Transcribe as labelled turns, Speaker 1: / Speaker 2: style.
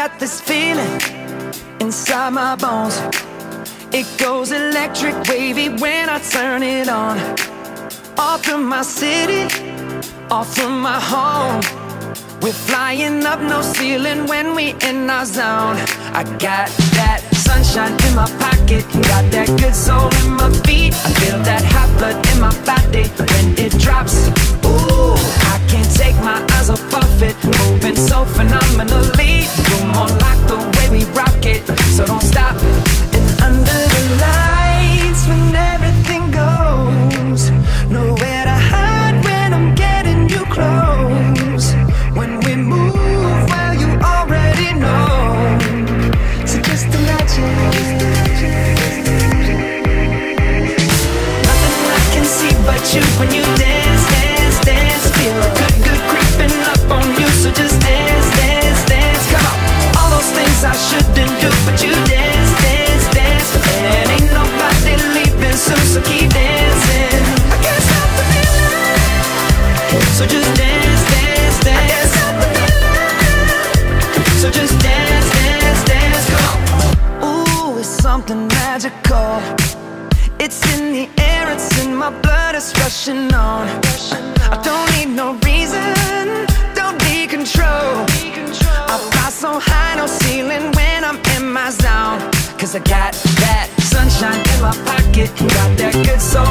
Speaker 1: got this feeling inside my bones. It goes electric wavy when I turn it on. All through my city, all through my home. We're flying up, no ceiling when we in our zone. I got that sunshine in my pocket, got that good soul in my feet. I feel that hot blood in my body when it drops. Ooh, I can't take my eyes off of it, moving so phenomenally. You're more like the way we rock it, so don't stop. And under the lights, when everything goes, nowhere to hide when I'm getting you close. When we move, well, you already know. So just imagine. Nothing I can see but you when you dance, dance, dance. Feel good, good creeping up on you. So just dance, dance, dance. Come on. All those things I shouldn't do, but you dance, dance, dance. And ain't nobody leaving soon, so keep dancing. I can't stop the feeling. So just dance, dance, dance. I can't stop the feeling. So just dance, dance, dance. Come on. Ooh, it's something magical. It's in the air, it's in my blood, it's rushing on. I don't need no reason, don't need control. I fly so high, no ceiling when I'm in my zone. Cause I got that sunshine in my pocket, got that good soul